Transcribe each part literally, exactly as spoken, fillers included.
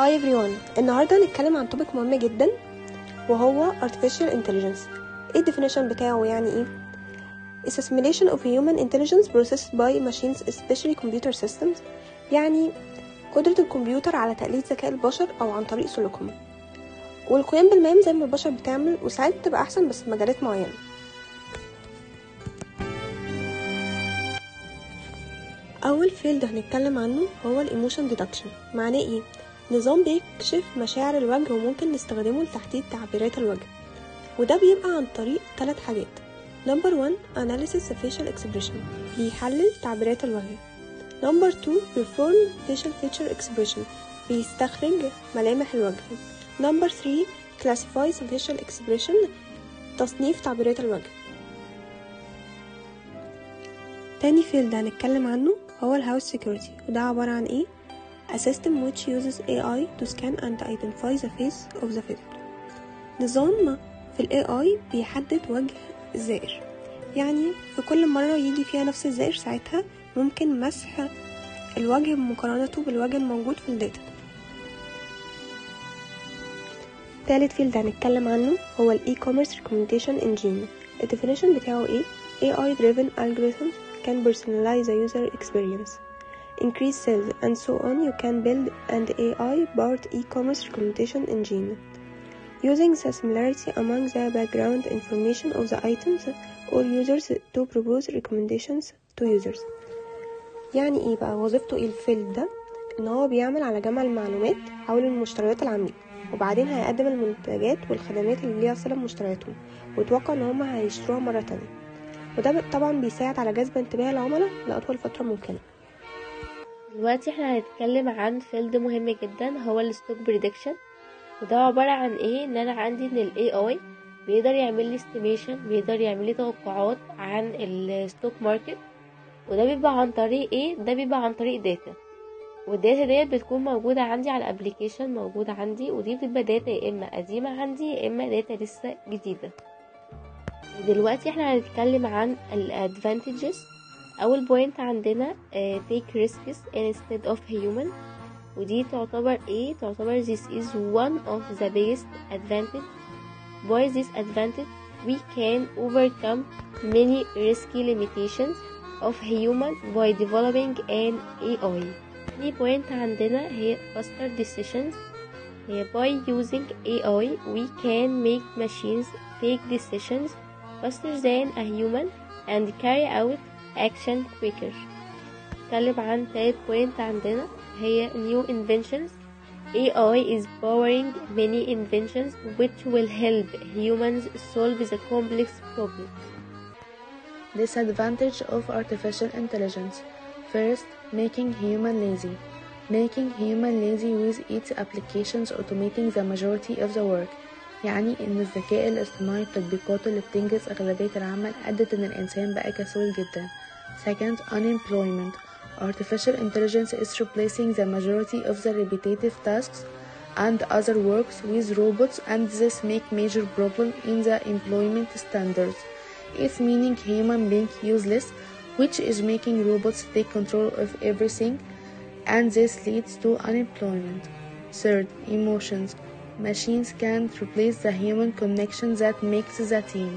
هاي everyone، النهاردة هنتكلم عن توبيك مهم جدا وهو artificial intelligence. ايه definition بتاعه؟ يعني ايه؟ It's a simulation of human intelligence processed by machines especially computer systems. يعني قدرة الكمبيوتر على تقليد ذكاء البشر او عن طريق سلوكهم والقيام بالمهام زي ما البشر بتعمل، وساعات بتبقى احسن بس في مجالات معينة. اول فيلد هنتكلم عنه هو الايموشن ديتكشن. معناه ايه؟ نظام بيكشف مشاعر الوجه وممكن نستخدمه لتحديد تعبيرات الوجه، وده بيبقى عن طريق ثلاث حاجات. نمبر واحد analysis of facial expression، بيحلل تعبيرات الوجه. نمبر اتنين perform facial feature expression، بيستخرج ملامح الوجه. نمبر تلاتة classify facial expression، تصنيف تعبيرات الوجه. تاني فيلد هنتكلم عنه هو الهاوس security، وده عبارة عن ايه؟ A system which uses A I to scan and identify the face of the visitor. نظام في ال إيه آي بيحدد وجه الزائر، يعني في كل مرة يجي فيها نفس الزائر ساعتها ممكن مسح الوجه بمقارنته بالوجه الموجود في الداتا. تالت فيلد هنتكلم عنه هو ال e-commerce recommendation engine. ال definition بتاعه ايه؟ A I driven algorithms can personalize the user experience, increase sales and so on. You can build an A I-powered e-commerce recommendation engine using the similarity among the background information of the items or users to propose recommendations to users. يعني ايه بقى وظيفته ايه الفيلد ده؟ ان هو بيعمل على جمع المعلومات حول المشتريات العميل، وبعدين هيقدم المنتجات والخدمات اللي ليها صلة بمشترياتهم ويتوقع ان هم هيشتروها مرة تانية، وده طبعا بيساعد على جذب انتباه العملاء لأطول فترة ممكنة. دلوقتي احنا هنتكلم عن فيلد مهم جدا هو الستوك بريدكشن، وده عبارة عن ايه؟ ان انا عندي ان ال إيه آي بيقدر يعمل لي استيميشن، بيقدر يعمل لي توقعات عن الستوك ماركت، وده بيبقى عن طريق ايه؟ ده بيبقى عن طريق داتا، والداتا ديت بتكون موجودة عندي على الابليكيشن، موجودة عندي، ودي بتبقى داتا يا اما قديمة عندي يا اما داتا لسه جديدة. دلوقتي احنا هنتكلم عن الادفانتجز. اول بوينت عندنا uh, take risks instead of human، ودي تعتبر ايه؟ تعتبر this is one of the biggest advantage. By this advantage we can overcome many risky limitations of human by developing an إيه آي. تاني بوينت عندنا هي faster decisions. هي by using إيه آي we can make machines take decisions faster than a human and carry out action quicker. نتكلم عن تالت بوينت عندنا هي new inventions. إيه آي is powering many inventions which will help humans solve the complex problems. Disadvantage of artificial intelligence. First, making human lazy. Making human lazy with its applications automating the majority of the work. يعني ان الذكاء الاصطناعي تطبيقاته اللي بتنجز اغلبية العمل ادت ان الانسان بقى كسول جدا. Second, unemployment. Artificial intelligence is replacing the majority of the repetitive tasks and other works with robots, and this make major problem in the employment standards. It's meaning human being useless, which is making robots take control of everything, and this leads to unemployment. Third, emotions. Machines can't replace the human connection that makes the team.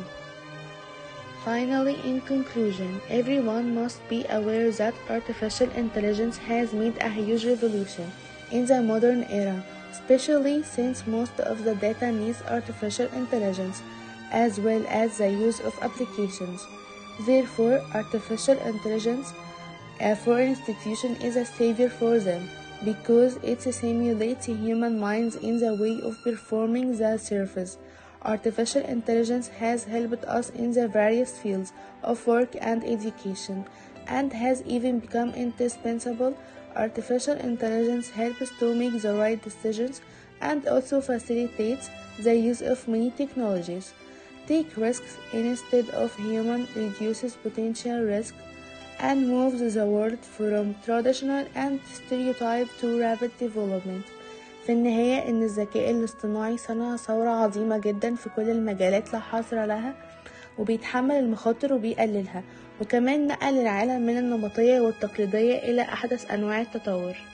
Finally, in conclusion, everyone must be aware that artificial intelligence has made a huge revolution in the modern era, especially since most of the data needs artificial intelligence, as well as the use of applications. Therefore, artificial intelligence uh, for an institution is a savior for them, because it simulates human minds in the way of performing the service. Artificial intelligence has helped us in the various fields of work and education, and has even become indispensable. Artificial intelligence helps to make the right decisions and also facilitates the use of many technologies. Take risks instead of human, reduces potential risk, and moves the world from traditional and stereotype to rapid development. في النهاية إن الذكاء الاصطناعي صنع ثورة عظيمة جدا في كل المجالات لا حصر لها، وبيتحمل المخاطر وبيقللها، وكمان نقل العالم من النمطية والتقليدية إلى أحدث أنواع التطور.